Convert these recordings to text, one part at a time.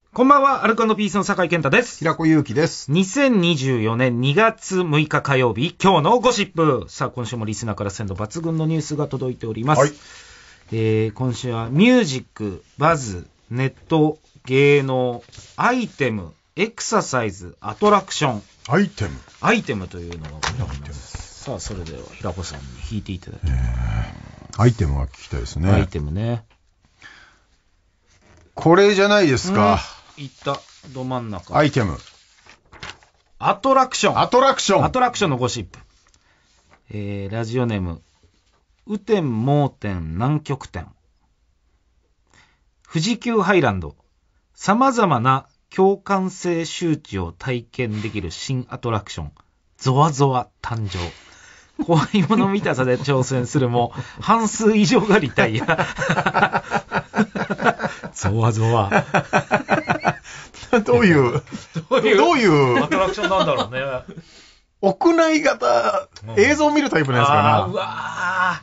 こんばんは、アルコ&ピースの酒井健太です。 平子祐希です。 2024年2月6日火曜日、今日のゴシップ。さあ、今週もリスナーから鮮度抜群のニュースが届いております。はい。今週はミュージック、バズ、ネット、芸能、アイテム、エクササイズ、アトラクション。 アイテムというのがございます。さあ、それでは平子さんに弾いていただきます。 アイテムは聞きたいですね。 アイテムね。 これじゃないですか。 いったど真ん中。 アイテム。 アトラクション。 アトラクションのゴシップ。ラジオネーム、雨天盲点南極点。富士急ハイランド。様々な共感性周知を体験できる新アトラクション。ゾワゾワ誕生。怖いもの見たさで挑戦するも、半数以上がリタイア。ゾワゾワ。 どういうアトラクションなんだろうね。 屋内型、映像を見るタイプのやつかな。 うわ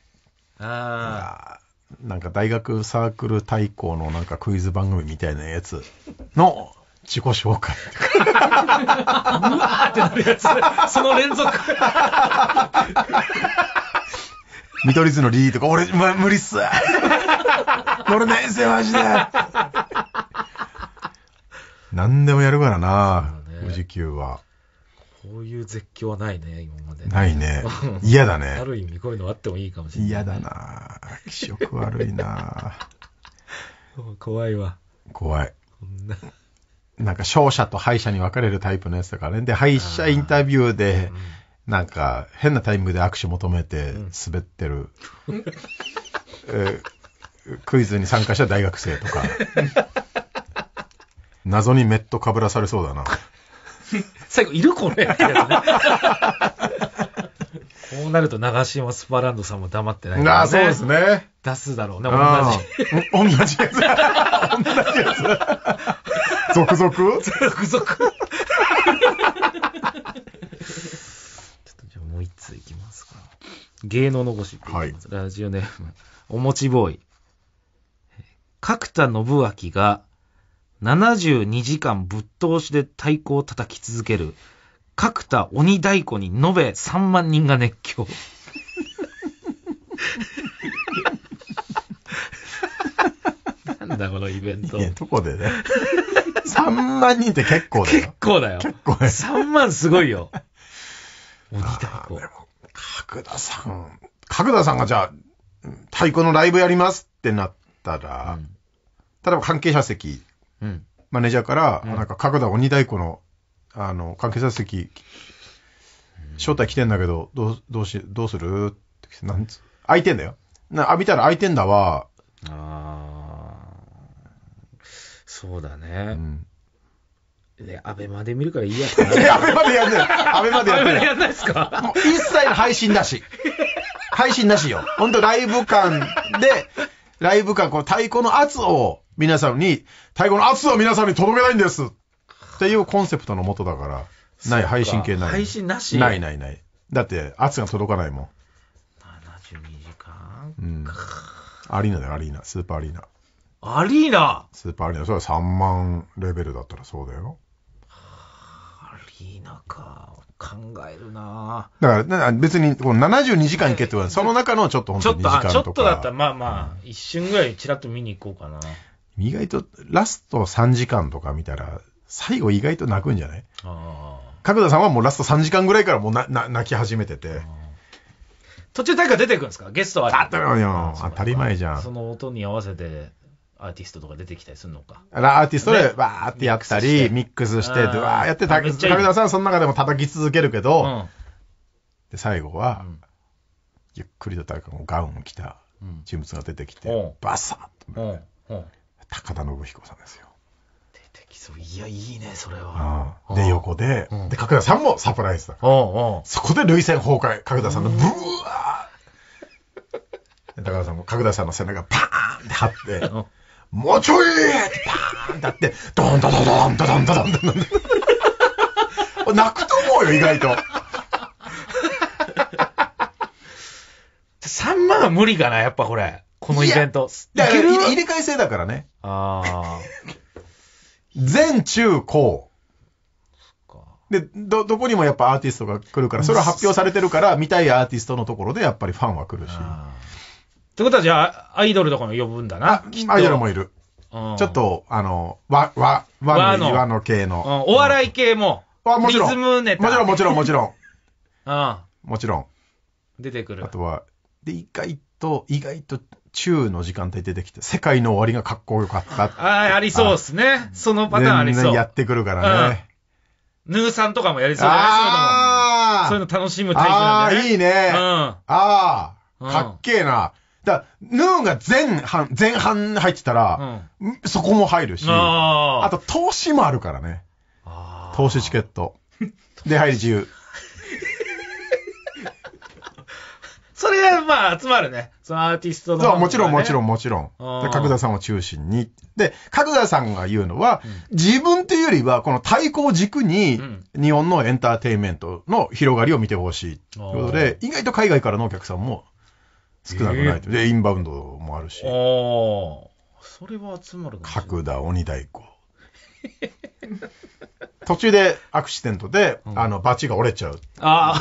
ー。なんか大学サークル対抗のなんかクイズ番組みたいなやつの自己紹介。 うわーってなるやつ。その連続。 見取り図のリーとか、俺、無理っす。乗れないっすよ、マジで。何でもやるからな、富士急は。 こういう絶叫はないね、今まで。 ないね。嫌だね。 ある意味こういうのあってもいいかもしれない。 嫌だな。気色悪いな。 怖いわ。 怖い。なんか勝者と敗者に分かれるタイプのやつだからね。で、敗者インタビューで、なんか変なタイミングで握手求めて滑ってる、クイズに参加した大学生とか。謎にメットかぶらされそうだな。 最後いるこれってやつね。こうなると長島スパランドさんも黙ってないからね。 そうですね。 出すだろうね、 同じやつ。同じやつ。続々ちょっとじゃあもう一通いきますか。芸能のゴシップいきます。ラジオネーム、おもちボーイ。角田信明が72時間ぶっ通しで太鼓を叩き続ける角田鬼太鼓に延べ3万人が熱狂。なんだこのイベント。 いや、どこでね。3万人って結構だよ。 結構だよ。3万すごいよ。鬼太鼓。でも、 角田さんがじゃあ、太鼓のライブやりますってなったら、例えば関係者席、マネージャーから、なんか角田鬼太鼓の、関係者席、招待来てんだけど、どうするって、空いてんだよ。見たら空いてんだわ。 そうだね。アベマで見るからいいや。 アベマでやんない。アベマでやってない。 やんないですか？ もう一切の配信なし。配信なしよ。ほんとライブ感、こう太鼓の圧を皆さんに届けたいんですっていうコンセプトのもとだから、ない、配信系ない。 配信なし？ ない。だって、圧が届かないもん。 72時間？ アリーナだよ、アリーナ。スーパーアリーナ。 スーパーアリーナ。それは3万レベルだったらそうだよ。 アリーナか。考えるな。 だから別にこの72時間行けって言われその中のちょっと本当に2時間とか。 ちょっとだったらまあ、一瞬ぐらいチラッと見に行こうかな。 意外とラスト3時間とか見たら最後意外と泣くんじゃない？角田さんはもうラスト3時間ぐらいからもう泣き始めてて。 途中大会出てくるんですか？ゲストは。 当たり前じゃん。 その音に合わせてアーティストとか出てきたりするのか。 アーティストでバーってやったり、ミックスして、わーやって角田さんその中でも叩き続けるけど、で最後は、ゆっくりとガウンを着た人物が出てきて、バサッと、高田信彦さんですよ。 出てきそう。いや、いいね、それは。 で、横で、角田さんもサプライズだ。そこで涙腺崩壊、角田さんのブワー高田さんも角田さんの背中パーンって張って、もうちょいってパーンってやって、ドンドドドンドドンドドンドドン。泣くと思うよ、意外と。 3万は無理かな、やっぱこれ。このイベント。 入れ替え制だからね。 全中高。で、どこにもやっぱアーティストが来るから、それは発表されてるから、見たいアーティストのところでやっぱりファンは来るし。 ってことはじゃあ、アイドルとかも呼ぶんだな。 アイドルもいる。ちょっと、和の系の。 お笑い系も。 もちろん。 リズムネタ。 もちろん。もちろん。 出てくる。 あとは、で、意外と、中の時間帯出てきて、世界の終わりがかっこよかった。 ありそうですね。そのパターンありそう。 やってくるからね。 ヌーさんとかもやりそうじゃない？そういうの楽しむタイプなんでね。 いいね。かっけえな。ヌーが前半入ってたら、そこも入るし、あと投資もあるからね。投資チケット。で、入り自由。 それまあ集まるね。そのアーティストの、 そう、もちろん。で、角田さんを中心に。で、角田さんが言うのは、自分というよりは、この太鼓を軸に、日本のエンターテインメントの広がりを見てほしい。ということで、意外と海外からのお客さんも少なくない。で、インバウンドもあるし。 それは集まるかもしれない。 角田鬼太鼓。途中でアクシデントで、バチが折れちゃう。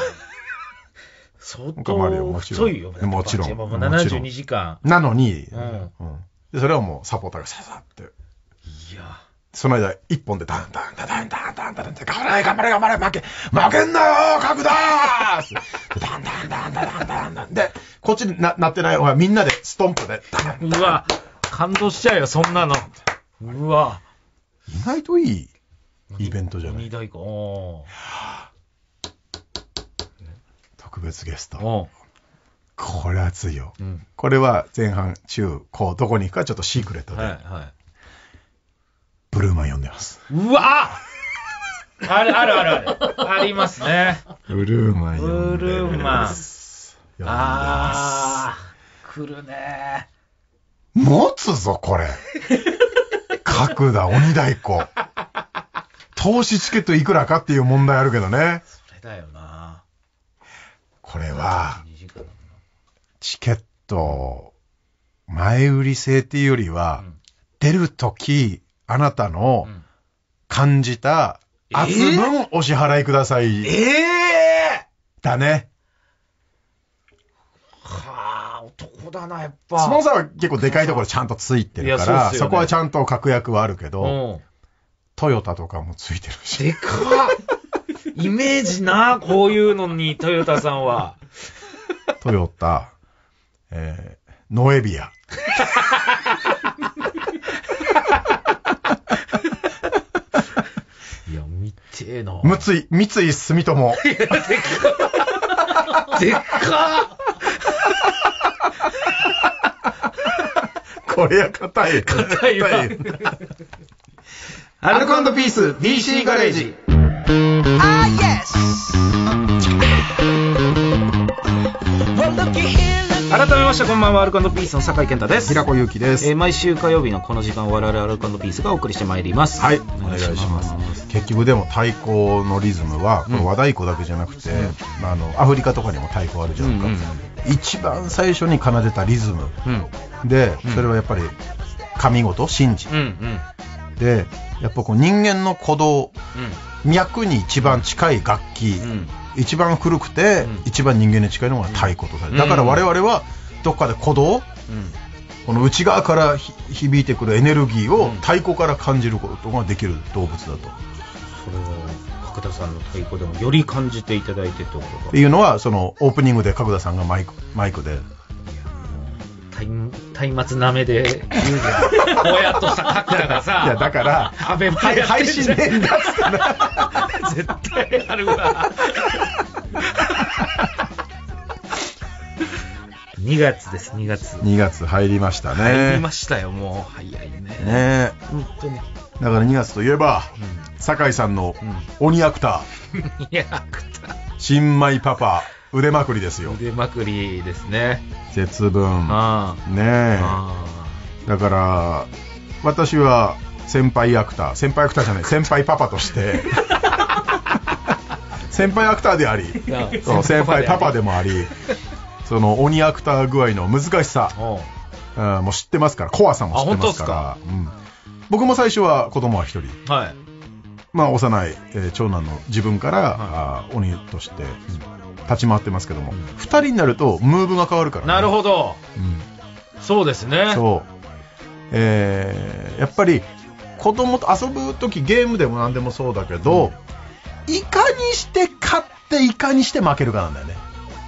相当太いよね。 もちろん。 72時間。 なのに、で、それはもうサポーターがささって。 いや。 その間、一本でダンって、頑張れ、負けんなよ、角田ダン。で、こっちになってない方がみんなでストンプで、 うわ、感動しちゃうよ、そんなの。うわ。 意外といいイベントじゃない。 鬼太鼓。 特別ゲスト。これ熱いよ。これは前半、中、高、どこに行くかちょっとシークレットで。ブルーマン読んでます。 うわある。ありますね。 ブルーマン読んでます。 ブルーマン。来るね。 持つぞ、これ。角田鬼太鼓。投資チケットいくらかっていう問題あるけどね。 それだよな。 これは、チケット、前売り制っていうよりは、出るとき、あなたの感じた圧分お支払いください。だね。 はあ、男だな、やっぱ。 スポンサーは結構でかいところちゃんとついてるから、そこはちゃんと確約はあるけど、トヨタとかもついてるし。 でかっイメージな、こういうのに、トヨタさんは。 トヨタ、ノエビア。 いや、見てえな。 三井住友。 でっかこれや硬い。 硬いわ。 アルコ&ピース DC ガレージ。 改めましてこんばんは、アルコ&ピースの酒井健太です。 平子祐希です。 毎週火曜日のこの時間、我々アルコ&ピースがお送りしてまいります。 はい、お願いします。結局でも太鼓のリズムは、この和太鼓だけじゃなくて、アフリカとかにも太鼓あるじゃんか。一番最初に奏でたリズム、で、それはやっぱり神事、神事、で、やっぱこう人間の鼓動、脈に一番近い楽器、一番古くて、一番人間に近いのが太鼓とされる。だから我々はどっかで鼓動、この内側から響いてくるエネルギーを太鼓から感じることができる動物だと。それは角田さんの太鼓でもより感じていただいてっていうのは、そのオープニングで角田さんがマイクで松明なめで言うじゃん。こうやっとさ、角田がさ、 いやだから配信で出すから絶対あるわ。2月です。2月入りましたね。 入りましたよ、もう早いね。 ね、本当に。だから2月といえば、酒井さんの鬼アクター、新米パパ腕まくりですよ。 腕まくりですね。 節分ねえ。だから私は先輩アクターじゃない、先輩パパとして先輩アクターであり、先輩パパでもあり、その鬼アクター具合の難しさ、もう知ってますから、怖さも知ってますから、 僕も最初は子供は一人。 はい。 まあ、幼い、長男の自分から、鬼として立ち回ってますけども、二人になるとムーブが変わるからね。 なるほど。そうですね。 そう。やっぱり、子供と遊ぶときゲームでも何でもそうだけど、いかにして勝っていかにして負けるかなんだよね。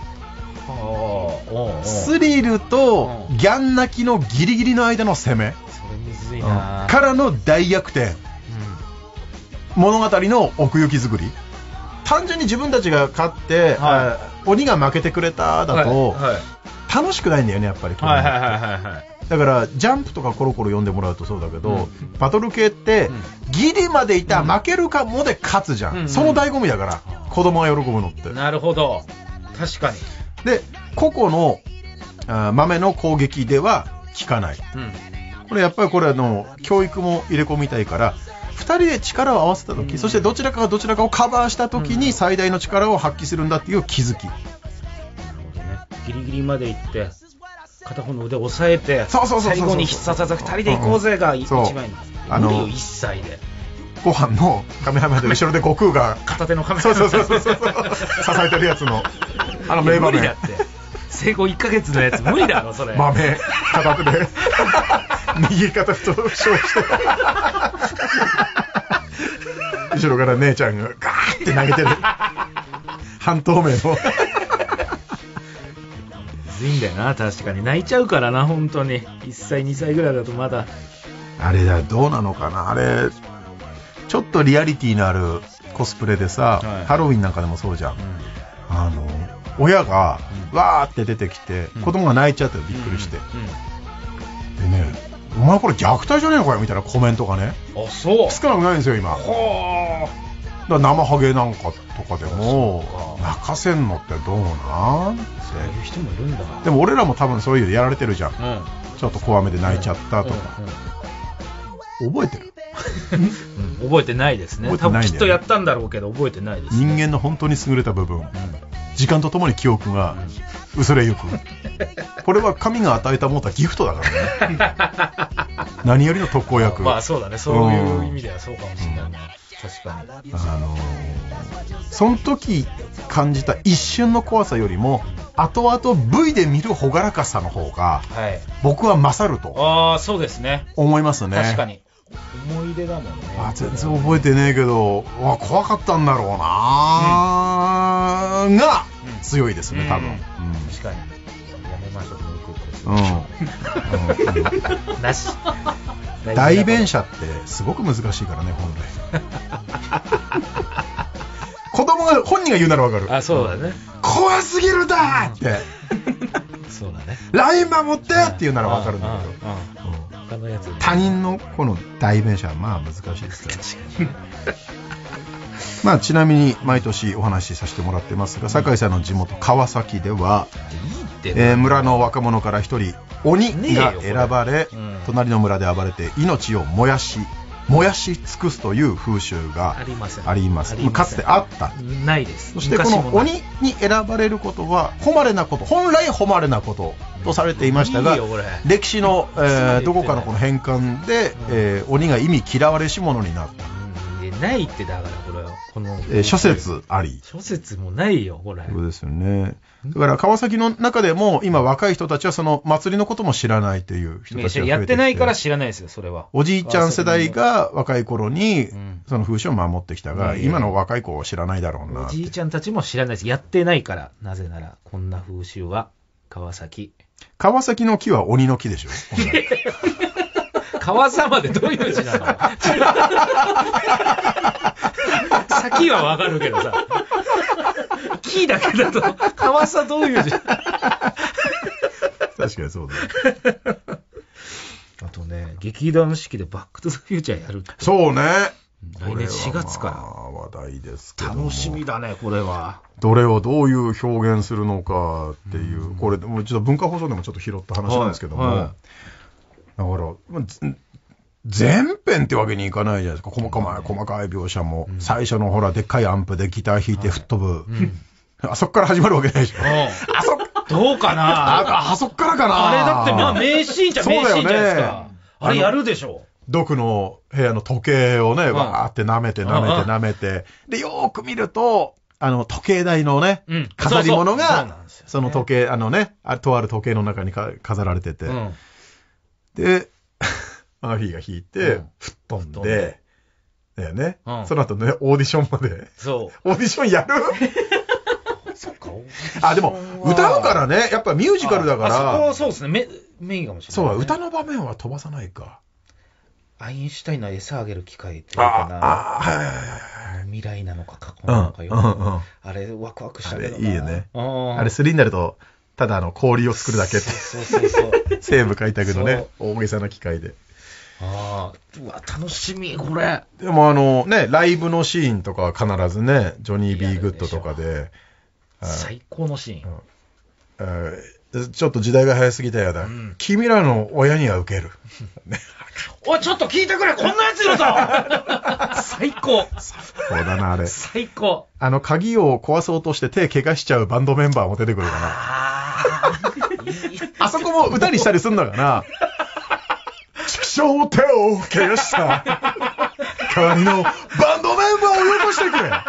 スリルとギャン泣きのギリギリの間の攻め、 それむずいな、 からの大逆転、物語の奥行き作り。単純に自分たちが勝って、鬼が負けてくれただと、楽しくないんだよね、やっぱり。だからジャンプとかコロコロ読んでもらうとそうだけど、バトル系ってギリまでいたら負けるかもで勝つじゃん、その醍醐味だから子供が喜ぶのって。 なるほど、確かに。 で、個々の豆の攻撃では効かない、これやっぱりこれ教育も入れ込みたいから、2人で力を合わせた時、そしてどちらかがどちらかをカバーした時に最大の力を発揮するんだっていう気づき。なるほどね。ギリギリまで行って片方の腕を押さえて、最後に必殺技2人で行こうぜが一番いい。無理よ、一切で。 ご飯のカメラマンで後ろで悟空が片手のカメラマン支えてるやつの名場面。 無理だって。生後1ヶ月のやつ無理だろそれ。 豆片手で右肩太負傷して後ろから姉ちゃんがガーって投げてる半透明のむずいんだよな。確かに泣いちゃうからな、本当に。1歳2歳ぐらいだとまだあれだ、どうなのかな、あれちょっとリアリティのあるコスプレでさ、ハロウィンなんかでもそうじゃん、親がわーって出てきて、子供が泣いちゃってびっくりして、でね、お前これ虐待じゃねえのかよみたいなコメントがね、 そう少なくないんですよ今。だから生ハゲなんかとかでも泣かせんのってどうなんって。 そういう人もいるんだ。 でも俺らも多分そういうのやられてるじゃん、ちょっと怖めで泣いちゃったとか、覚えてる覚えてないですね。多分きっとやったんだろうけど覚えてないです、ね、 人間の本当に優れた部分、時間とともに記憶が薄れゆく、これは神が与えたもったギフトだからね何よりの特効薬。 まあそうだね、そういう意味ではそうかもしれないね、確かに。 その時感じた一瞬の怖さよりも後々 V で見る朗らかさの方が、僕は勝るとそうですね、 思いますね。 確かに思い出だもんね。 全然覚えてねえけど、怖かったんだろうな、が強いですね、多分。 確かに。やめましょう、なし。 代弁者ってすごく難しいからね、本来。子供が本人が言うならわかる。 そうだね。 怖すぎるだって。 そうだね。 ライン守ってって言うならわかるんだけど。 他のやつ。 他人のこの代弁者はまあ難しいですから。まあちなみに毎年お話しさせてもらってますが、酒井さんの地元川崎では、村の若者から一人鬼が選ばれ、隣の村で暴れて命を燃やし尽くすという風習があります。かつてあった。 ないです。 そしてこの鬼に選ばれることは本来誉れなこととされていましたが、歴史の、どこかのこの変換で、鬼が意味嫌われし者になった。 ないってだからこれはこの、 諸説あり。 諸説もないよこれ。 そうですよね。だから川崎の中でも今若い人たちはその祭りのことも知らないという人たちが増えてきて、 やってないから知らないですよそれは。 おじいちゃん世代が若い頃にその風習を守ってきたが、今の若い子は知らないだろうな。 おじいちゃんたちも知らないです。やってないから。なぜならこんな風習は川崎の木は鬼の木でしょ。 川さまでどういう字なの先はわかるけどさ、木だけだと川さどういう字。確かにそうだ、ね。 あとね、劇団四季でバックトゥザフューチャーやるって。 そうね。 来年4月から話題ですけど、 楽しみだねこれは。 どれをどういう表現するのかっていう、これもうちょっと文化放送でもちょっと拾った話なんですけども、だから全編ってわけにいかないじゃないですか。細かい描写も、最初のほらでっかいアンプでギター弾いて吹っ飛ぶ、あそっから始まるわけないでしょ。 どうかな。 あそっからかな。 あれだってまあ名シーンじゃ名シーンじゃないですか。あれやるでしょ。 ドクの部屋の時計をね、わーって舐めて、で、よーく見ると、時計台のね、飾り物が、その時計、とある時計の中に飾られてて、で、マーフィーが弾いて、吹っ飛んで、だよね。その後ね、オーディションまで。そう。オーディションやるでも、歌うからね、やっぱミュージカルだから。 そこはそうですね、メインかもしれない。 そう、歌の場面は飛ばさないか。 アインシュタインの餌あげる機会っていうかな。未来なのか過去なのかよ。あれ、ワクワクしたけどな。 いいよね。あれ3になると、ただ氷を作るだけって。そう。西部書いたけどね、大げさな機械で。 うわ、楽しみ、これ。 でもライブのシーンとかは必ずね、ジョニー・ビー・グッドとかで。 最高のシーン。ちょっと時代が早すぎたよだ。君らの親にはウケる。 おい、ちょっと聞いてくれ、こんなやついるぞ最高。 そうだな、あれ。 最高。 鍵を壊そうとして手怪我しちゃうバンドメンバーも出てくるかな。あそこも歌にしたりすんだかな。畜生手を怪我した代わりのバンドメンバーをよこしてくれ。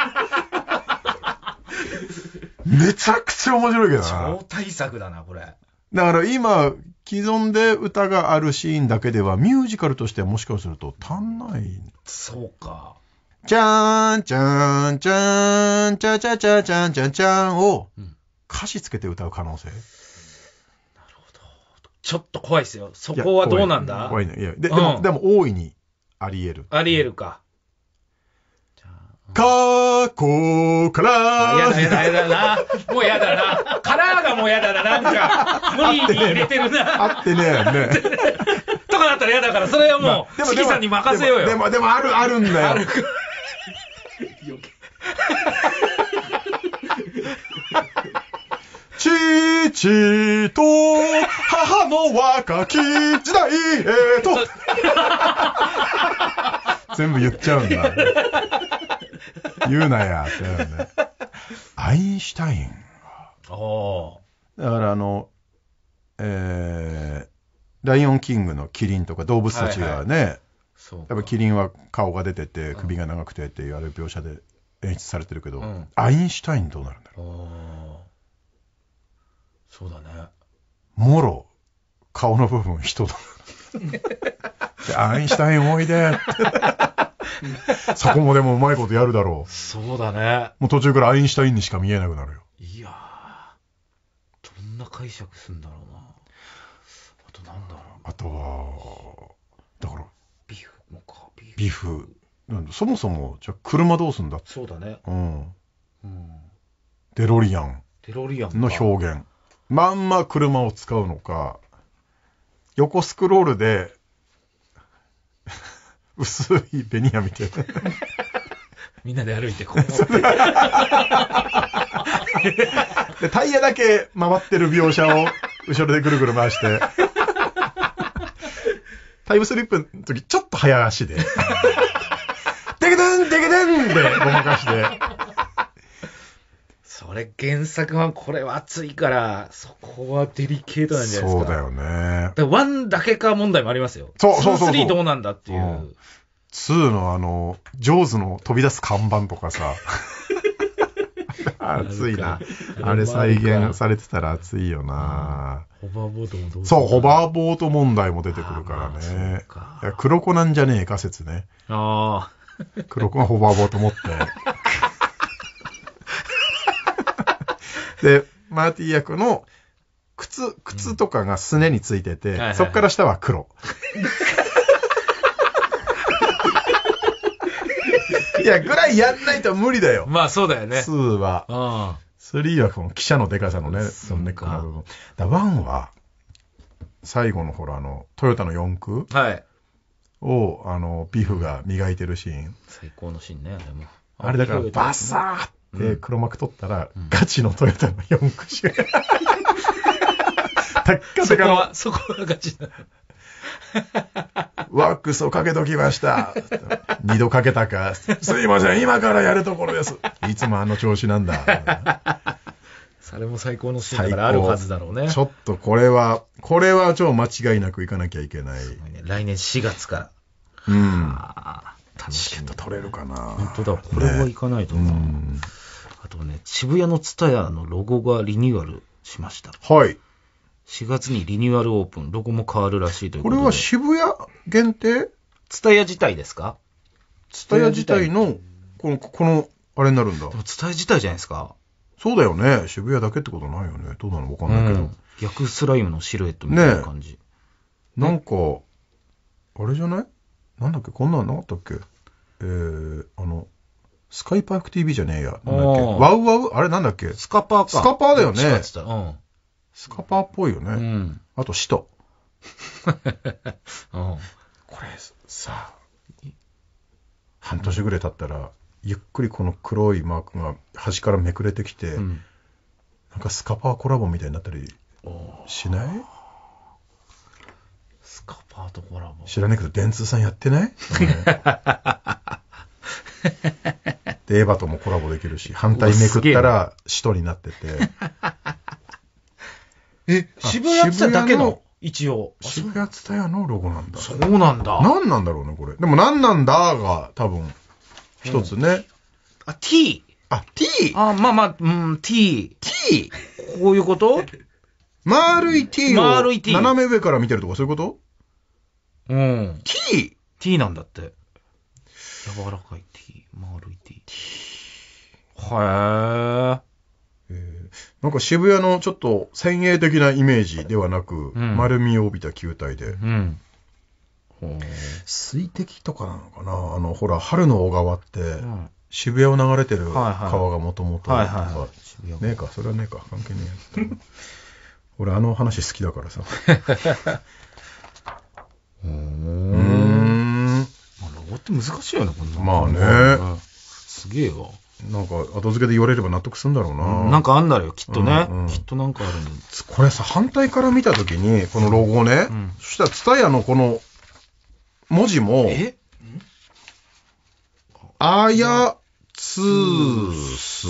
めちゃくちゃ面白いけどな。 超大作だな、これ。 だから今、既存で歌があるシーンだけではミュージカルとしてはもしかすると足んない。 そうか。 じゃーん、じゃーん、じゃーん、じゃじゃじゃじゃん、じゃんじゃんを歌詞つけて歌う可能性。なるほど。ちょっと怖いですよ。そこはどうなんだ？ 怖いね。いや、でも大いにあり得る。 あり得るか。 過去から。 やだな。もうやだな。カラーがもうやだな。なんか、無理に入れてるな。 あってね。 とかだったらやだから、それはもう、チキさんに任せようよ。 でもあるんだよ。あるか。父と母の若き時代へと。全部言っちゃうんだ。言うなやってなるね。アインシュタイン。だからライオンキングのキリンとか動物たちがね、やっぱキリンは顔が出てて首が長くてっていうあれ描写で演出されてるけど、アインシュタインどうなるんだろう。 そうだね。 もろ顔の部分人だ。アインシュタインおいで。そこもでもうまいことやるだろう。 そうだね。 もう途中からアインシュタインにしか見えなくなるよ。 いやー、どんな解釈するんだろうな。あとなんだろう。 あとは、だから、 ビフもか。 ビフ。そもそも、じゃあ車どうすんだって。 そうだね。 デロリアンの表現。まんま車を使うのか、横スクロールで、薄いベニヤみたいな。 みんなで歩いてこう。 で、タイヤだけ回ってる描写を後ろでぐるぐる回して。タイムスリップの時ちょっと早足で。デケデンでごまかして。 それ原作はこれは熱いから、そこはデリケートなんじゃないですか。 そうだよね。 だ1だけか問題もありますよ。 そう。 3どうなんだっていう。 2のジョーズの飛び出す看板とかさ。熱いな。あれ再現されてたら熱いよな。 ホバーボートもどうそう、ホバーボート問題も出てくるからね。いや黒子なんじゃねえか説ね。黒子がホバーボート持って。で、マーティー役の靴とかがすねについてて、そっから下は黒。いや、ぐらいやんないと無理だよ。 まあそうだよね。 2は。3はこの記者のデカさのね、そのネックの部分。1は、最後のほら、トヨタの四駆を、ビフが磨いてるシーン。 最高のシーンね、でも。 あれだから、バサーって黒幕取ったら、ガチのトヨタの四駆しか。タッカテカの。 そこはガチだ。 ワックスをかけときました。2度かけたか。すいません、今からやるところです。いつもあの調子なんだ。 それも最高のシーンだからあるはずだろうね。 ちょっとこれは超間違いなくいかなきゃいけない。 来年4月からうん。 楽しみ。 チケット取れるかな。 本当だ、これは行かないとな。あとね、渋谷のツタヤのロゴがリニューアルしました。 はい。 4月にリニューアルオープン、ロゴも変わるらしいということで。 これは渋谷限定？ ツタヤ自体ですか？ ツタヤ自体の、この、あれになるんだ。 でもツタヤ自体じゃないですか？ そうだよね。渋谷だけってことないよね。どうなのわかんないけど。 逆スライムのシルエットみたいな感じ。 なんか、あれじゃない？なんだっけ、こんなのなかったっけ？スカイパーク TV じゃねえや。なんだっけ、ワウワウ？あれなんだっけ？ スカパーか。 スカパーだよね。 スカパーっぽいよね。あと、使徒。これ、さ、半年ぐらい経ったら、ゆっくりこの黒いマークが端からめくれてきて、なんかスカパーコラボみたいになったりしない？ スカパーとコラボ。 知らないけど、電通さんやってない？で、エヴァともコラボできるし、反対めくったら使徒になってて。渋谷ツタヤだけの一応。 渋谷ツタヤのロゴなんだ。 そうなんだ。 何なんだろうね、これ。でも何なんだが多分、一つね。 T。 T。 まあ、T。 T。 こういうこと？ 丸い T を斜め上から見てるとかそういうこと？T。 T なんだって。柔らかい T。丸い T。 なんか渋谷のちょっと先鋭的なイメージではなく、丸みを帯びた球体で。水滴とかなのかな？ほら、春の小川って、渋谷を流れてる川がもともと。ねえか、それはねえか、関係ねえや。俺、話好きだからさ。 ロゴって難しいよね、こんな。 まあね。 すげえわ。 なんか、後付けで言われれば納得するんだろうな。 なんかあんだよ、きっとね。きっとなんかあるんだ。 これさ、反対から見たときに、このロゴね、そしたら、ツタヤのこの、文字も、あやつーす。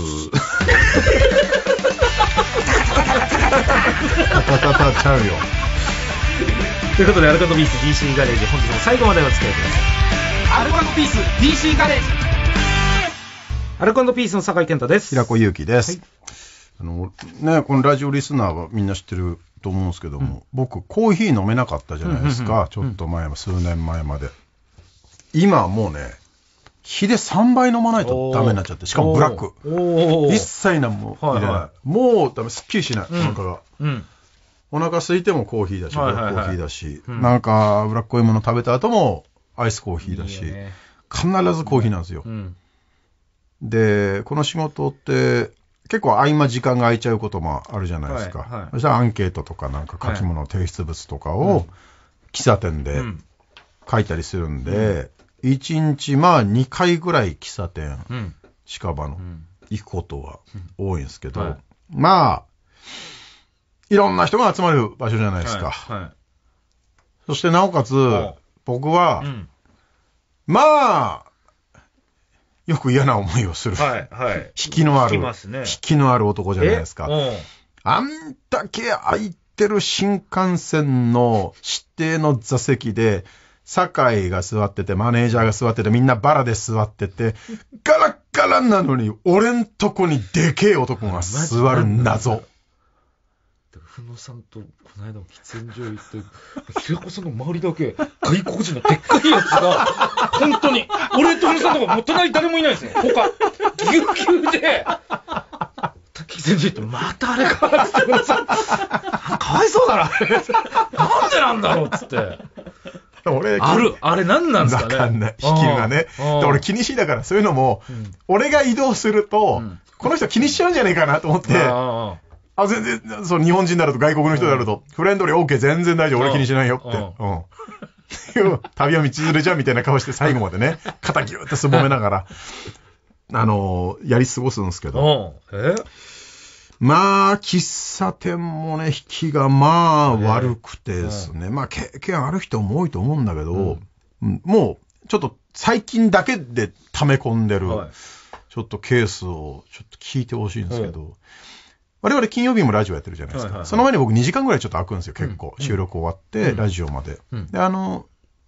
たたたちゃうよ。 ということで、アルコ&ピース DC ガレージ、本日も最後までお付き合いください。アルコ&ピース DC ガレージ。アルコ&ピースの酒井健太です。 平子祐希です。ね、このラジオリスナーはみんな知ってると思うんですけども、僕、コーヒー飲めなかったじゃないですか。ちょっと前は、数年前まで。今はもうね、火で3倍飲まないとダメになっちゃって、しかもブラック。一切何も入れない。もうダメ、すっきりしない、お腹が。お腹空いてもコーヒーだし、ブラックコーヒーだし、なんか脂っこいもの食べた後もアイスコーヒーだし、必ずコーヒーなんですよ。で、この仕事って結構合間時間が空いちゃうこともあるじゃないですか。そしたらアンケートとかなんか書き物提出物とかを喫茶店で書いたりするんで、1日まあ2回ぐらい喫茶店、近場の行くことは多いんですけど、まあ、いろんな人が集まる場所じゃないですか。そしてなおかつ、僕は、まあ、よく嫌な思いをする。引きのある男じゃないですか。あんだけ空いてる新幹線の指定の座席で、酒井が座ってて、マネージャーが座ってて、みんなバラで座ってて、ガラッガラなのに、俺んとこにでけえ男が座る謎。 ふのさんとこの間も喫煙所行って、平子さんの周りだけ外国人のでっかいやつが、本当に、俺とふのさんとかもう隣誰もいないですね。他、ぎゅうぎゅうで、喫煙所行って、またあれかってふのさん、かわいそうだな。なんでなんだろうっつって。あれ何なんですかね。 わかんない。引きがね。俺気にしながらそういうのも、俺が移動すると、この人気にしちゃうんじゃねえかなと思って、全然、日本人だろうと外国の人だろうと、フレンドリー OK 全然大丈夫、俺気にしないよって。旅は道連れじゃんみたいな顔して最後までね、肩ギューってすぼめながら、やり過ごすんですけど。まあ、喫茶店もね、引きがまあ悪くてですね。まあ、経験ある人も多いと思うんだけど、もう、ちょっと最近だけで溜め込んでる、ちょっとケースをちょっと聞いてほしいんですけど、我々金曜日もラジオやってるじゃないですか。その前に僕2時間ぐらいちょっと空くんですよ、結構。収録終わって、ラジオまで。で、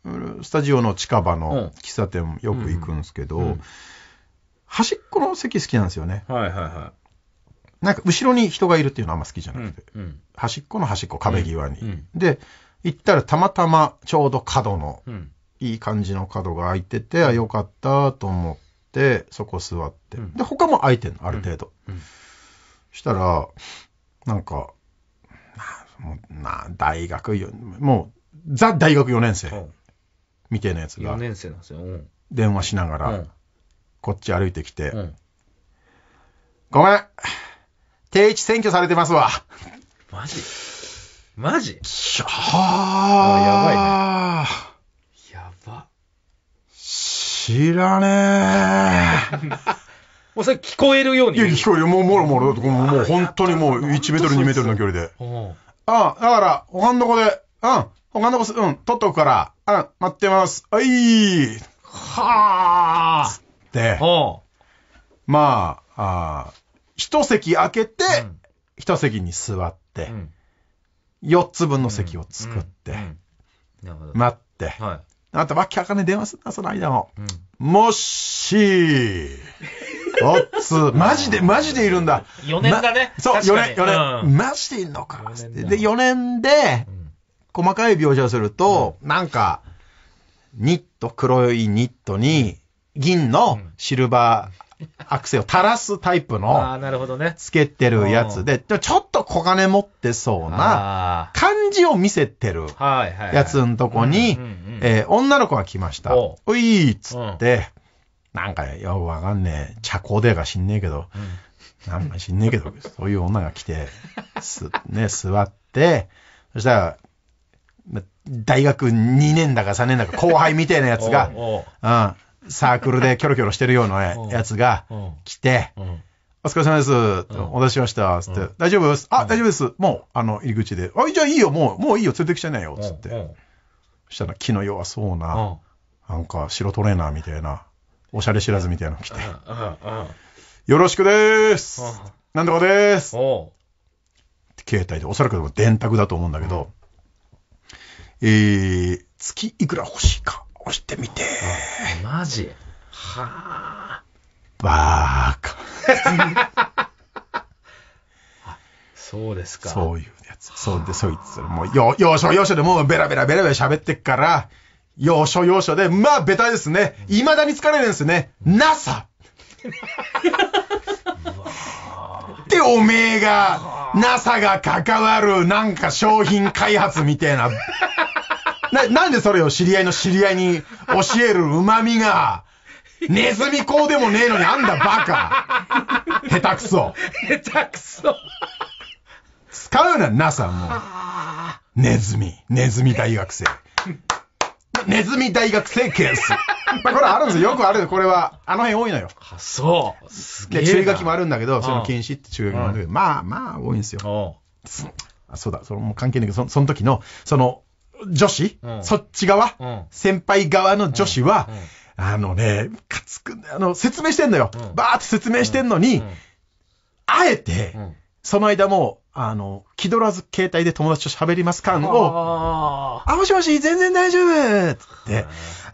スタジオの近場の喫茶店よく行くんですけど、端っこの席好きなんですよね。 はいはいはい。 なんか後ろに人がいるっていうのはあんま好きじゃなくて、端っこの端っこ、壁際に。で、行ったらたまたまちょうど角の、いい感じの角が空いてて、よかったと思って、そこ座って。で、他も空いてんの、ある程度。したら、なんか、大学もう、ザ大学4年生みたいなやつが、 4年生なんですよ。 電話しながら、こっち歩いてきて、ごめん、定位置占拠されてますわ。 マジマジはぁ。やば。 知らねえ。 もうそれ聞こえるように。 いや、聞こえるよ。もう、もう本当にもう1メートル2メートルの距離で。だから、他のとこで、他のとこ、取っとくから、待ってます。 はぁ。 つって、まあ、一席空けて、一席に座って、4つ分の席を作って、待って、あとわけわかんない電話すんな、その間も。もし、マジでいるんだ。 4年だね。 そう、4年。マジでいんのか。で、4年で、細かい描写をすると、なんか、黒いニットに、銀のシルバーアクセを垂らすタイプの、 なるほどね。 つけてるやつで、ちょっと小金持ってそうな感じを見せてるやつのとこに、女の子が来ました。おいっつって、なんかよくわかんねえ、茶香でか知んねえけど、なんか知んねえけど、そういう女が来て、座って、そしたら、大学2年だか3年だか後輩みたいなやつが、サークルでキョロキョロしてるようなやつが来て、お疲れ様です。お出ししました。つって、大丈夫です。大丈夫です。もう、入り口で。じゃあいいよ、もういいよ、連れてきちゃいなよ。つって。そしたら気の弱そうな、なんか白トレーナーみたいな、おしゃれ知らずみたいなの来て。よろしくでーす。なんとかでーす。携帯で、おそらく電卓だと思うんだけど、月いくら欲しいか押してみて。 マジはぁ。 バーカ。 そうですか。 そういうやつ。そうで、そいつ、もう、要所でもうベラベラ喋ってっから、要所で、まあ、ベタですね。未だに疲れるんですね。NASA! で、おめえが、NASA が関わる、なんか商品開発みたいな。なんでそれを知り合いの知り合いに教える旨味が、ネズミ講でもねえのにあんだバカ。下手くそ。使うな、NASA もう。ネズミ大学生。ネズミ大学生ケース。これあるんですよ。よくある。これは、あの辺多いのよ。 そう。すげえ。 注意書きもあるんだけど、その禁止って注意書きもあるんだけど、まあ、多いんですよ。そうだ、それも関係ないけど、その時の、女子、そっち側、先輩側の女子は、説明してんのよ。バーって説明してんのに、あえて、その間も、気取らず携帯で友達と喋ります感を、もしもし、全然大丈夫って、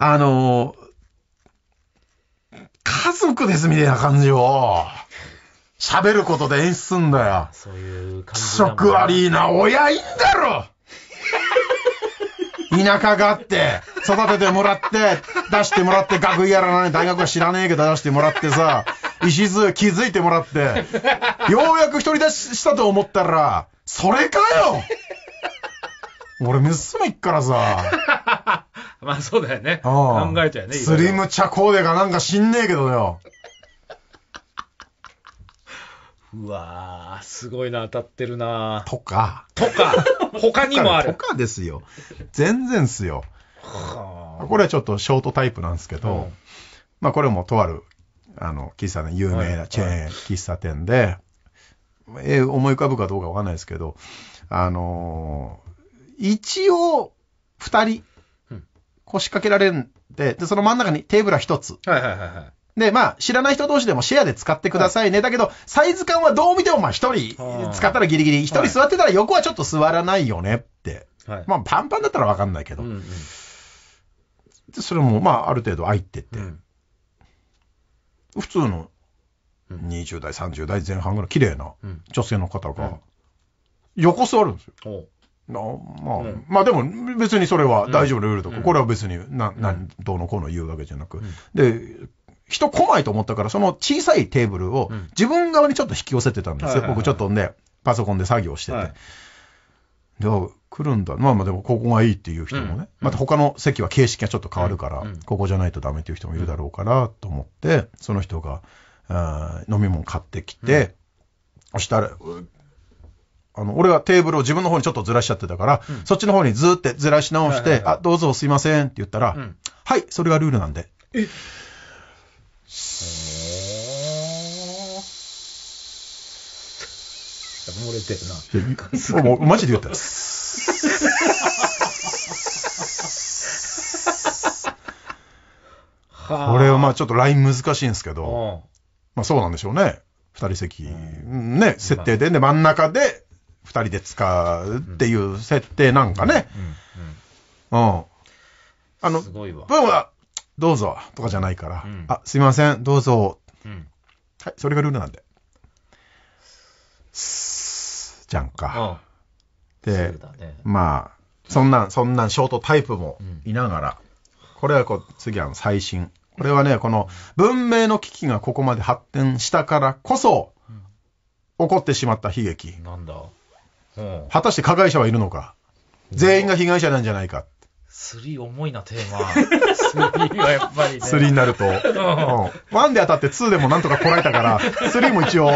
家族ですみたいな感じを、喋ることで演出すんだよ。 そういう感じ。 気色悪いな、親いんだろ田舎があって、育ててもらって、出してもらって、学位やらない、大学は知らねえけど出してもらってさ、礎気づいてもらって、ようやく独り立ちしたと思ったら、それかよ俺、娘行っからさ。 まあそうだよね。考えちゃうね。 スリム茶コーデがなんか知んねえけどよ。 うわー、すごいな、当たってるな。 とか。 他にもある。 とかですよ。全然っすよ。これはちょっとショートタイプなんですけど、まあこれもとある、喫茶店、有名なチェーン喫茶店で、思い浮かぶかどうかわかんないですけど、一応、二人、腰掛けられるんで、その真ん中にテーブルは一つ。で、まあ、知らない人同士でもシェアで使ってくださいね。だけど、サイズ感はどう見てもまあ一人使ったらギリギリ、一人座ってたら横はちょっと座らないよねって。まあ、パンパンだったらわかんないけど。 でそれもまあある程度空いてて、普通の20代30代前半ぐらい綺麗な女性の方が横座るんですよ。まあでも別にそれは大丈夫なルールとか、これは別にどうのこうの言うわけじゃなく、で人来ないと思ったから、その小さいテーブルを自分側にちょっと引き寄せてたんですよ。僕ちょっとねパソコンで作業してて、で来るんだ、まあでもここがいいっていう人もね、また他の席は形式がちょっと変わるから、ここじゃないとダメっていう人もいるだろうからと思って、その人が飲み物買ってきて、そしたら俺がテーブルを自分の方にちょっとずらしちゃってたから、そっちの方にずーってずらし直して、どうぞすいませんって言ったら、はい、それがルールなんで。 漏れてるな。 もうマジで言ったらこれはまあちょっとライン難しいんですけど、まあそうなんでしょうね。二人席ね、設定で、真ん中で二人で使うっていう設定なんかね。 すごいわ。 分はどうぞとかじゃないから、すいません、どうぞ。はい、それがルールなんで。じゃんか。で、まあ、そんなんショートタイプもいながら、これは次は最新。これはね、この文明の機器がここまで発展したからこそ、起こってしまった悲劇。 なんだ。 果たして加害者はいるのか。全員が被害者なんじゃないか。 3重いな、テーマ。3はやっぱりね。 3になると。1で当たって2でもなんとかこらえたから、3も一応。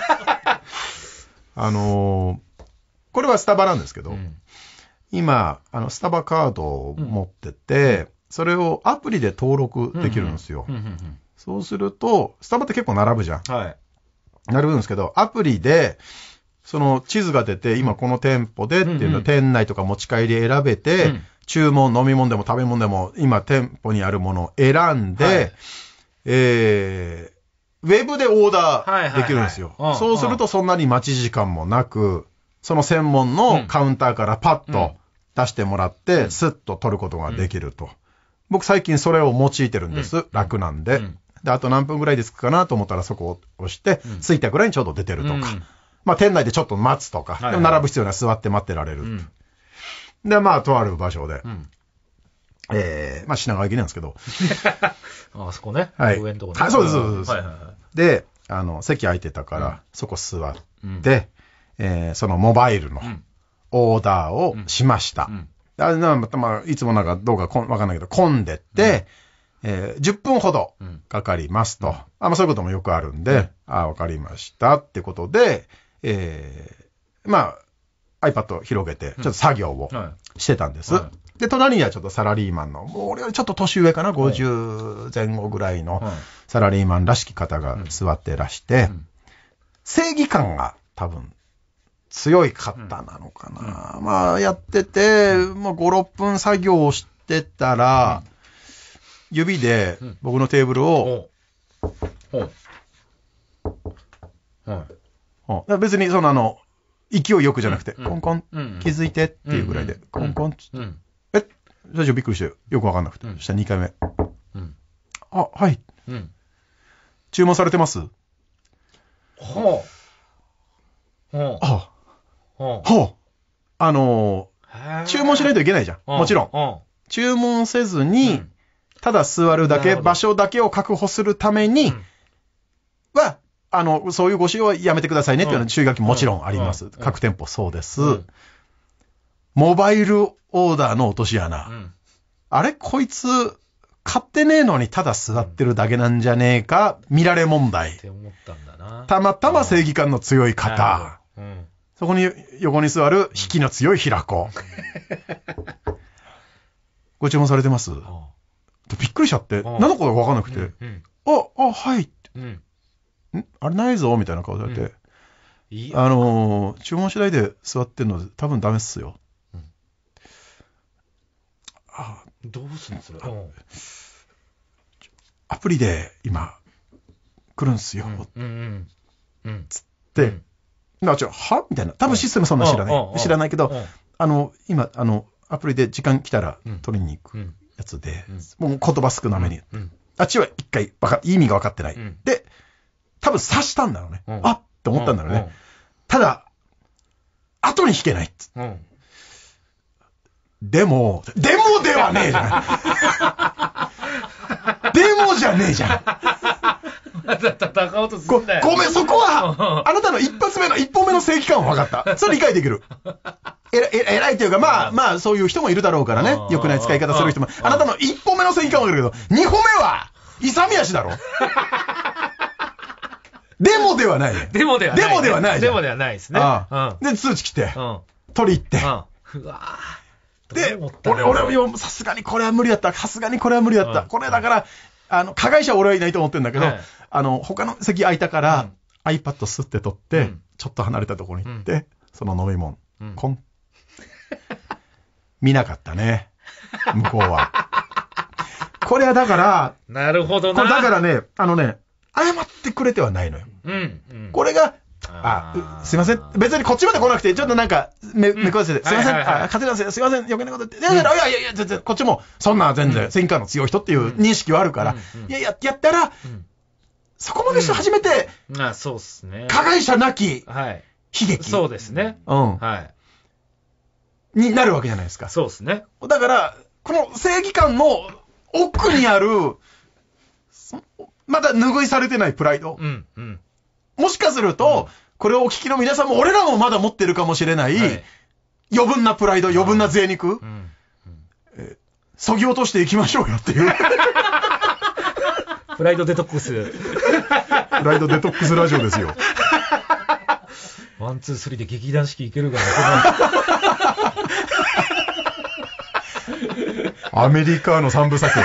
これはスタバなんですけど、今、スタバカードを持ってて、それをアプリで登録できるんですよ。そうすると、スタバって結構並ぶじゃん。並ぶんですけど、アプリで、その地図が出て、今この店舗でっていうのを店内とか持ち帰り選べて、注文、飲み物でも食べ物でも、今店舗にあるものを選んで、ウェブでオーダーできるんですよ。そうするとそんなに待ち時間もなく、その専門のカウンターからパッと出してもらって、スッと取ることができると。僕最近それを用いてるんです。楽なんで。で、あと何分ぐらいで着くかなと思ったらそこを押して、着いたぐらいにちょうど出てるとか。まあ店内でちょっと待つとか。でも並ぶ必要な座って待ってられる。で、まあとある場所で。まあ品川駅なんですけど。 あそこね。 上のとこね。そうです、そうです。で、席空いてたから、そこ座って、そのモバイルのオーダーをしました。まあ、いつもなんかどうかわかんないけど、混んでって、10分ほどかかりますと。まあそういうこともよくあるんで、わかりましたってことで、まあ iPad 広げて、ちょっと作業をしてたんです。で、隣にはちょっとサラリーマンの、もう俺よりちょっと年上かな、50前後ぐらいのサラリーマンらしき方が座ってらして、正義感が多分強い方なのかな。まあやってて、もう5、6分作業をしてたら、指で僕のテーブルを、別にその勢いよくじゃなくて、コンコン、気づいてっていうぐらいで、コンコン、最初びっくりして、よくわかんなくて。そしたら2回目。はい。注文されてます？注文しないといけないじゃん。もちろん。注文せずに、ただ座るだけ、場所だけを確保するために、そういうご使用はやめてくださいねっていう注意書きもちろんあります。各店舗そうです。モバイルオーダーの落とし穴。あれこいつ、買ってねえのにただ座ってるだけなんじゃねえか、見られ問題。って思ったんだな。たまたま正義感の強い方。そこに横に座る引きの強い平子。ご注文されてます？びっくりしちゃって、何のことか分かんなくて。はい。あれないぞみたいな顔されて。注文しないで座ってんの多分ダメっすよ。 どうすんのそれ。 アプリで今来るんすよ。つって、はみたいな。多分システムそんな知らない。知らないけど、今、アプリで時間来たら取りに行く。 やつで、もう言葉少なめに。あっちは一回意味が分かってない。で、多分察したんだろうね。あっって思ったんだろうね。ただ、後に引けない。でもではねえじゃん。でもじゃねえじゃん。 まだ戦おうとするんだよ。 ごめん、そこは、あなたの一本目の正義感は分かった。それ理解できる。偉いっていうか、まあ、そういう人もいるだろうからね。良くない使い方する人も。あなたの一本目の正義感は分かるけど、二本目は、勇み足だろ。でもではないね。 でもではない。 でもではないじゃん。 でもではないですね。 で、通知来て、取り行って。 うわで、俺、さすがにこれは無理だった。これだから、加害者は俺はいないと思ってるんだけど、他の席空いたから、iPad スッて取って、ちょっと離れたところに行って、その飲み物、コン。見なかったね。向こうは。これはだから、 なるほどな。 だからね、謝ってくれてはないのよ。これが、すいません。別にこっちまで来なくて、ちょっとなんか、めくわせて、すいません。勝手なんですよ。すいません。余計なこと言って。いや、全然、こっちも、そんな全然、責任感の強い人っていう認識はあるから、やったら、そこまでして初めて、 そうっすね。 加害者なき、悲劇。 そうですね。 になるわけじゃないですか。 そうですね。 だから、この正義感の奥にある、まだ拭いされてないプライド。もしかすると、これをお聞きの皆さんも、俺らもまだ持ってるかもしれない、余分なプライド、余分な贅肉、そぎ落としていきましょうよっていう。 プライドデトックス。 プライドデトックスラジオですよ。 ワン、ツー、スリーで劇団四季いけるからアメリカの三部作。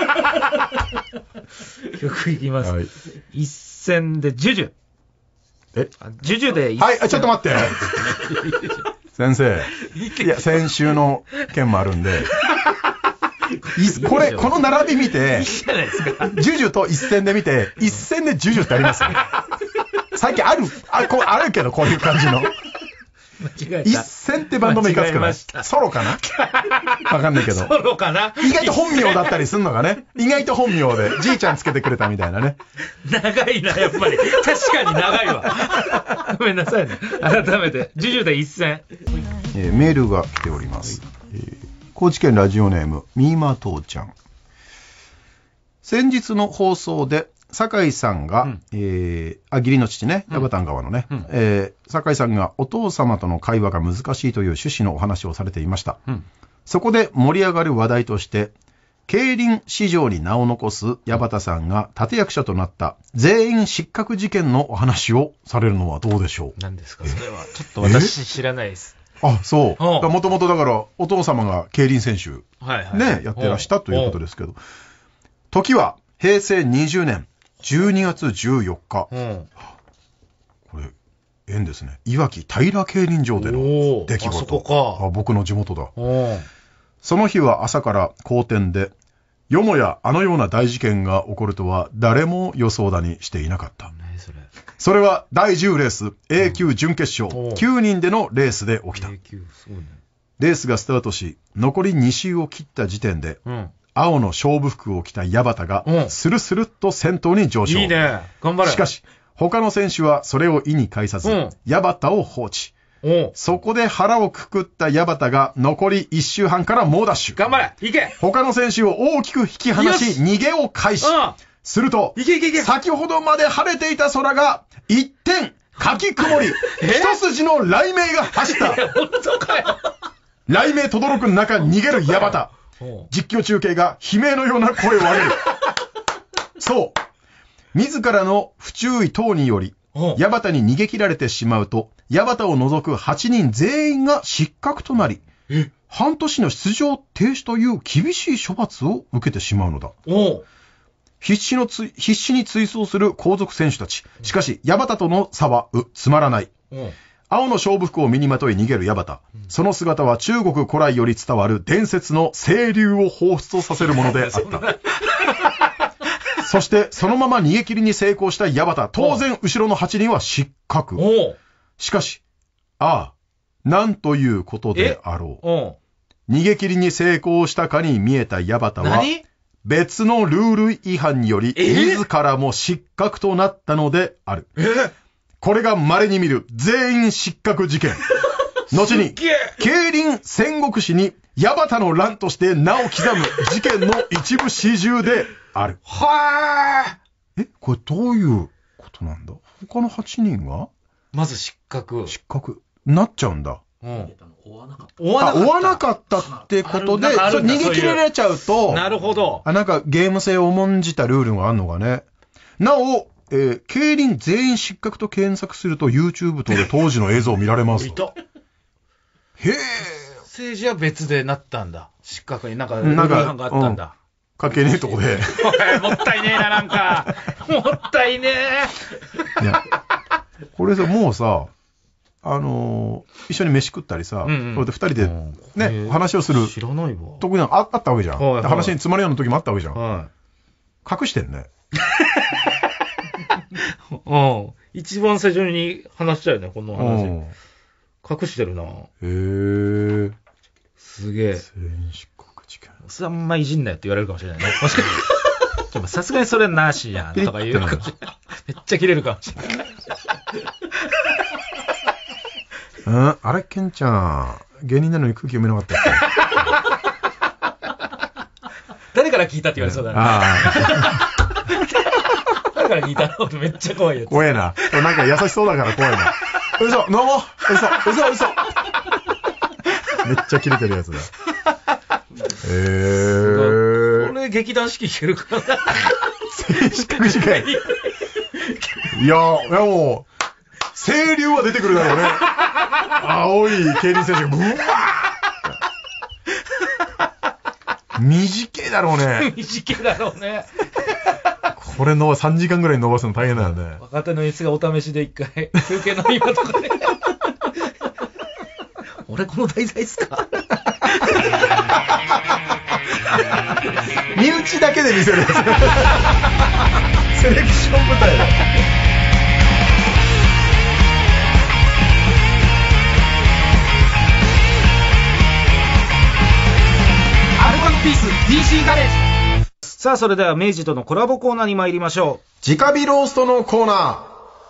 曲いきます。一戦でジュジュ。ジュジュではい、ちょっと待って。先生。いや、先週の件もあるんで。この並び見て、ジュジュと一戦で見て、一戦でジュジュってあります最近あるけど、こういう感じの。一戦ってバンド名いかつくない？ソロかな？わかんないけど。 ソロかな？ 意外と本名だったりすんのがね。意外と本名で、じいちゃんつけてくれたみたいなね。 長いな、やっぱり。確かに長いわ。ごめんなさいね。改めて、ジュジュで一戦。 メールが来ております。高知県ラジオネーム、みーま父ちゃん。先日の放送で、酒井さんが、義理の父ね、矢端川のね、酒井さんがお父様との会話が難しいという趣旨のお話をされていました。そこで盛り上がる話題として、競輪史上に名を残す矢端さんが立役者となった全員失格事件のお話をされるのはどうでしょう？ 何ですかそれは。ちょっと私知らないです。 そう。もともとだから、お父様が競輪選手、ね、やってらしたということですけど、時は平成20年12月14日。これ、縁ですね。いわき平競輪場での出来事。 そこか。 僕の地元だ。その日は朝から好天で、よもやあのような大事件が起こるとは誰も予想だにしていなかった。それは第10レース A 級準決勝、9人でのレースで起きた。レースがスタートし、残り2周を切った時点で、青の勝負服を着た矢端がスルスルっと先頭に上昇。 いいね。頑張れ。 しかし、他の選手はそれを意に介さず、矢端を放置。そこで腹をくくった矢端が残り1周半から猛ダッシュ。 頑張れ。いけ。 他の選手を大きく引き離し、逃げを開始。すると、先ほどまで晴れていた空が一転、かき曇り、一筋の雷鳴が走った。 本当かよ。 雷鳴轟く中逃げる矢端。実況中継が悲鳴のような声を上げる。そう。自らの不注意等により、矢端に逃げ切られてしまうと、矢端を除く8人全員が失格となり、半年の出場停止という厳しい処罰を受けてしまうのだ。必死に追走する後続選手たち。しかし、矢端との差はつまらない。青の勝負服を身にまとい逃げる矢端。その姿は中国古来より伝わる伝説の清流を彷彿とさせるものであった。そして、そのまま逃げ切りに成功した矢端。当然、後ろの8人は失格。しかし、なんということであろう。 逃げ切りに成功したかに見えた矢端は、別のルール違反により、自らも失格となったのである。これが稀に見る全員失格事件。後に、競輪戦国史に矢端の乱として名を刻む事件の一部始終である。 はぁ。これどういうことなんだ？他の8人がまず失格なっちゃうんだ。 追わなかった。 追わなかったってことで、逃げ切られちゃうと、 なるほど。 なんかゲーム性を重んじたルールがあるのがね。なお、競輪全員失格と検索すると YouTube 等で当時の映像を見られます。 いた。 へぇー。 政治は別でなったんだ。失格になんかルール違反があったんだ。 関係ねえとこで。 もったいねえな、なんか。もったいねえ。 いや、これさ、もうさ、一緒に飯食ったりさ、これで二人でね、話をする。 知らないわ。 特にあったわけじゃん。話に詰まるような時もあったわけじゃん。隠してんね。 一番最初に話したよね、この話。隠してるな。 へぇすげえ。 全員失格事件。 あんまいじんなよって言われるかもしれないね。もしかして。さすがにそれなしやんとか言うかもしれない。めっちゃ切れるかもしれない。 あれ、ケンちゃん、芸人なのに空気読めなかったっけ？誰から聞いたって言われそうだね。誰から聞いたのってめっちゃ怖いやつ。 怖えな。なんか優しそうだから怖いな。嘘、飲もう嘘。めっちゃキレてるやつだ。 これ劇団四季いけるかな。 失格事件。いやもう、清流は出てくるだろうね。青い競輪選手がブワー短いだろうね。 短いだろうね。 これの3時間ぐらい伸ばすの大変だよね。 若手の椅子がお試しで一回、休憩の今とかで。俺この題材っすか？ 身内だけで見せるやつ。セレクション舞台だ。 ピース DC ガレージ。さあ、それでは明治とのコラボコーナーに参りましょう。直火ローストのコーナ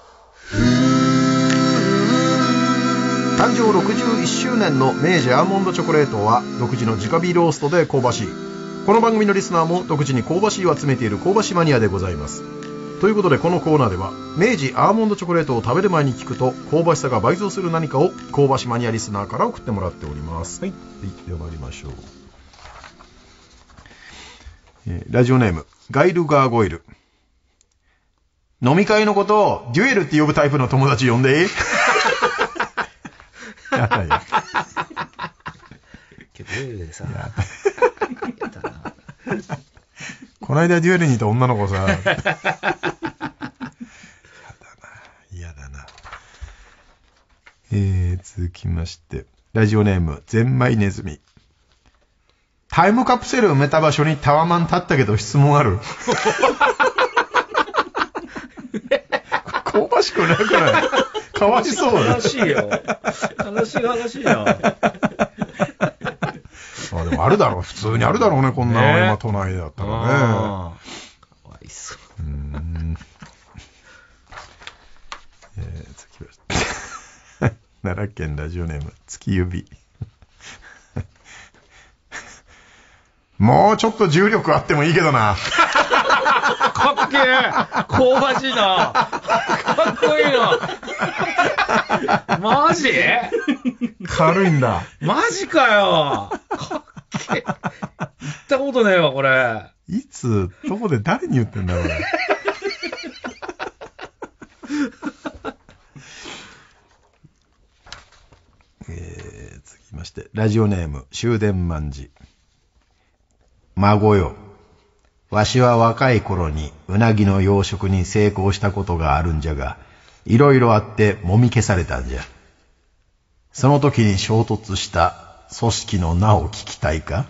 ー。誕生61周年の明治アーモンドチョコレートは独自の直火ローストで香ばしい。この番組のリスナーも独自に香ばしいを集めている香ばしマニアでございます。ということでこのコーナーでは明治アーモンドチョコレートを食べる前に聞くと香ばしさが倍増する何かを香ばしマニアリスナーから送ってもらっております。はい、では参りましょう。ラジオネームガイルガーゴイル。飲み会のことをデュエルって呼ぶタイプの友達呼んでいい？やだよ。 デュエルでさ、 この間デュエルにいた女の子さ、やだな、嫌だな。続きましてラジオネームゼンマイネズミ。タイムカプセル埋めた場所にタワマン立ったけど質問ある？香ばしくなくない？かわいそうだ。 悲しいよ。悲しい話よ。 でもあるだろう。普通にあるだろうね。こんなの今都内だったらね。かわいそう。 次は奈良県ラジオネーム月指。もうちょっと重力あってもいいけどな。 かっけえ。香ばしいな。かっこいいな。マジ？ 軽いんだ。 マジかよ。かっけえ。言ったことねえわ、これ。 いつ、どこで誰に言ってんだろうね。続きまして、ラジオネーム、終電万事。孫よ。わしは若い頃にうなぎの養殖に成功したことがあるんじゃが、いろいろあってもみ消されたんじゃ。その時に衝突した組織の名を聞きたいか？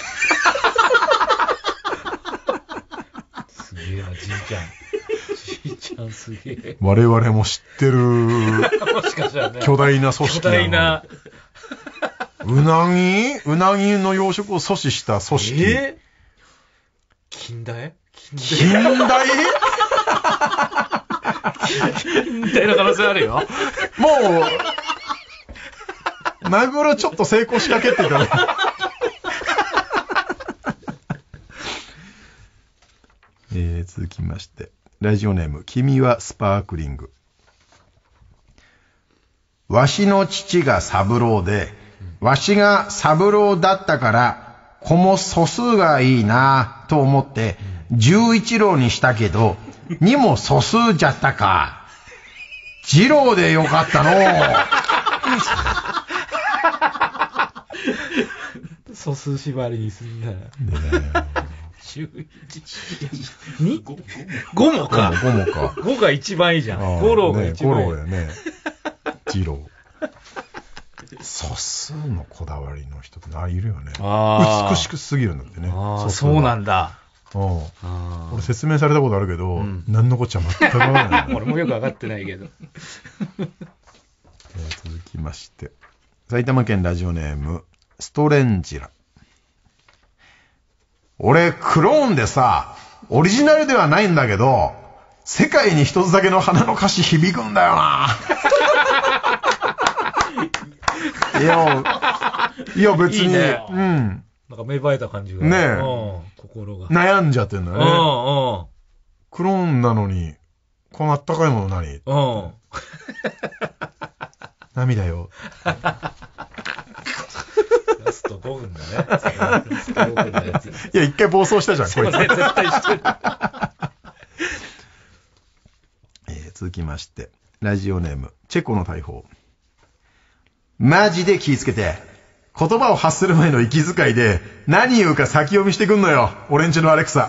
すげえな、じいちゃん。じいちゃんすげえ。 我々も知ってるもしかしたらね、 巨大な組織なの。 巨大な。 うなぎの養殖を阻止した組織。 近代近代近代の可能性あるよ。 もう、マグロちょっと成功しかけってたね。続きまして、ラジオネーム、君はスパークリング。わしの父が三郎で、わしが三郎だったから、子も素数がいいなと思って、11郎にしたけど、2も素数じゃったか。次郎でよかったの。 素数縛りにすんだよ。11、5もか。5が一番いいじゃん。5郎が一番いい。 5郎やね。次郎。素数のこだわりの人っているよね。美しくすぎるんだってね。 そうなんだ。 俺説明されたことあるけど、何のこっちゃ全くわからない。 俺もよくわかってないけど。 続きまして、埼玉県ラジオネーム、ストレンジラ。俺、クローンでさ、オリジナルではないんだけど、世界に一つだけの花の歌詞響くんだよな。いや別に、 なんか芽生えた感じが。 ねえ。 心が。 悩んじゃってんだよね。クローンなのに、このあったかいもの何？涙よ。 ラスト5分だね。ラスト5分のやつ。 いや、一回暴走したじゃん、これ。 絶対してる。 続きまして、ラジオネーム、チェコの大砲。マジで気ぃつけて。言葉を発する前の息遣いで、何言うか先読みしてくんのよ。俺んちのアレクサ。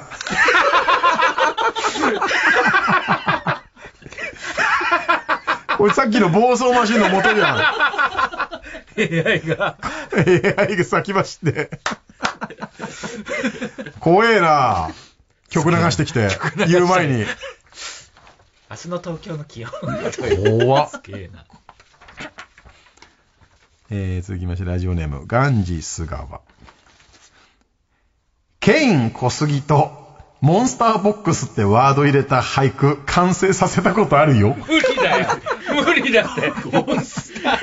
これさっきの暴走マシンの元じゃん。 AI が先走って。怖えな。曲流してきて、言う前に。 明日の東京の気温。 怖っ。 すげえな。 続きまして、ラジオネーム、ガンジス川。ケイン小杉と、モンスターボックスってワード入れた俳句、完成させたことあるよ。 無理だよ。無理だって。モンスター。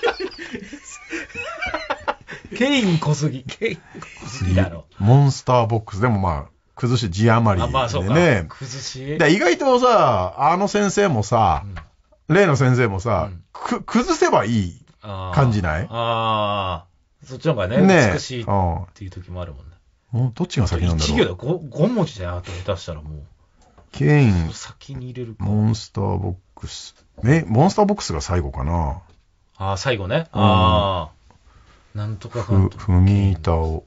ケイン小杉だろ。 モンスターボックス。でもまあ、崩し字余りでね。 まあそうか。崩し。 意外とさ、あの先生もさ、例の先生もさ、崩せばいい感じない？ そっちの方がね、美しいっていう時もあるもんね。 もうどっちが先なんだろう。 1行だ、5文字だよ、あと下手したらもう。 ケイン、 先に入れるか。 モンスターボックス。モンスターボックスが最後かな。 最後ね。なんとかかんとか。 踏み板を、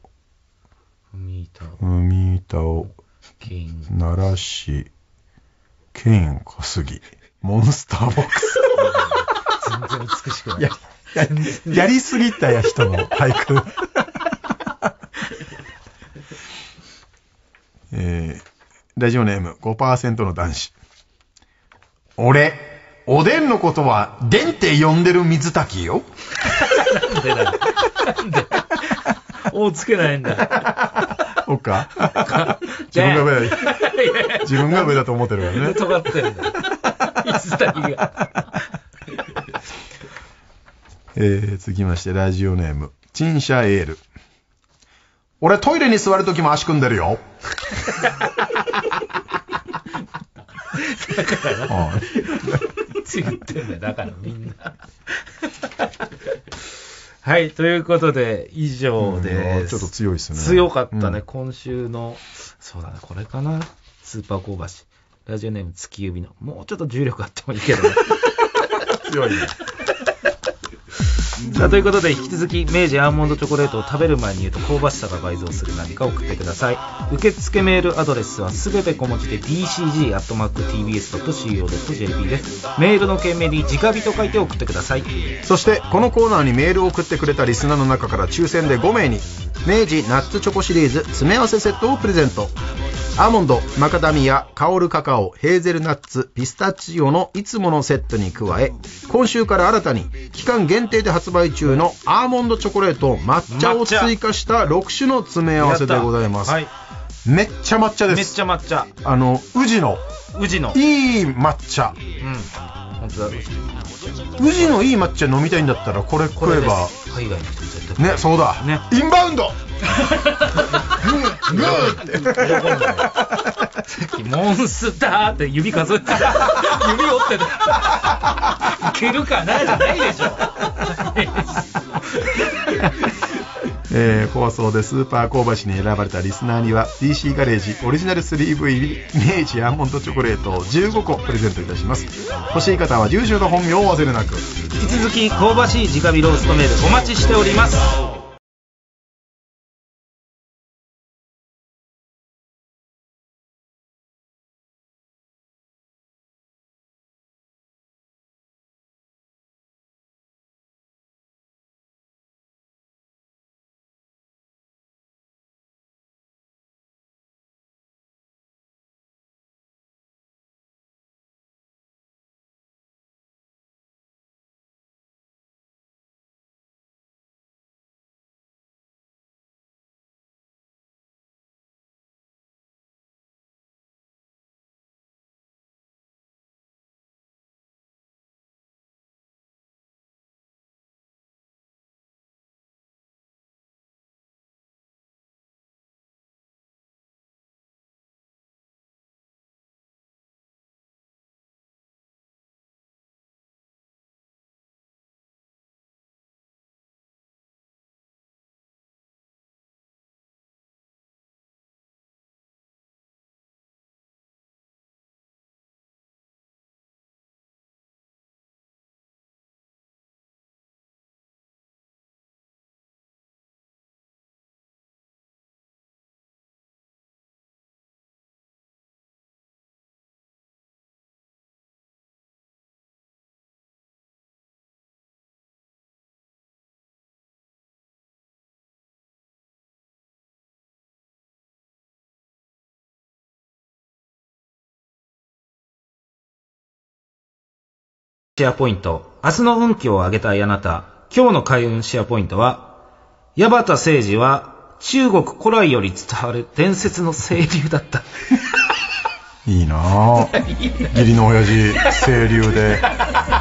ケイン。 鳴らし、ケイン小杉。モンスターボックス。 全然美しくない。 やりすぎたや人の俳句。ラジオネーム 5% の男子。俺、おでんのことは、でんって呼んでる水炊きよ。 なんでだよ。なんでおつけないんだ。 おっか自分が上だ。自分が上だと思ってるからね。 尖ってるんだ。水炊きが。 続きまして、ラジオネーム、チンシャエール。俺トイレに座るときも足組んでるよ。 だからな。いつ言ってんだよ、だからみんな。はい、ということで、以上です。 ちょっと強いですね。 強かったね、今週の。そうだね、これかな。スーパー香ばしい。ラジオネーム月指の。もうちょっと重力あってもいいけどね。 強いね。 さあということで引き続き明治アーモンドチョコレートを食べる前に言うと香ばしさが倍増する何か送ってください。受付メールアドレスはすべて小文字で dcg@tbs.co.jp です。メールの件名に直火と書いて送ってください。 そしてこのコーナーにメールを送ってくれたリスナーの中から抽選で5名に明治ナッツチョコシリーズ詰め合わせセットをプレゼント。 アーモンド、マカダミア、香るカカオ、ヘーゼルナッツ、ピスタチオのいつものセットに加え、今週から新たに期間限定で発売中のアーモンドチョコレート、抹茶を追加した6種の詰め合わせでございます。はい、めっちゃ抹茶です。 めっちゃ抹茶。 宇治のいい抹茶。本当だ。宇治のいい抹茶飲みたいんだったらこれ食えば。 海外の人絶対ね、そうだ。ね、インバウンド。グーって。 さっきモンスターって指数えてた。指折ってた。いけるかなじゃないでしょ。 放送でスーパー香ばしに選ばれたリスナーには DC ガレージオリジナルスリーブ入り明治アーモンドチョコレートを15個プレゼントいたします。欲しい方は住所と本名を忘れなく。 引き続き香ばしい直火ローストメールお待ちしております。シェアポイント。明日の運気を上げたいあなた。今日の開運シェアポイントは、矢端誠二は中国古来より伝わる伝説の清流だった。 いいなぁ。義理の親父、清流で。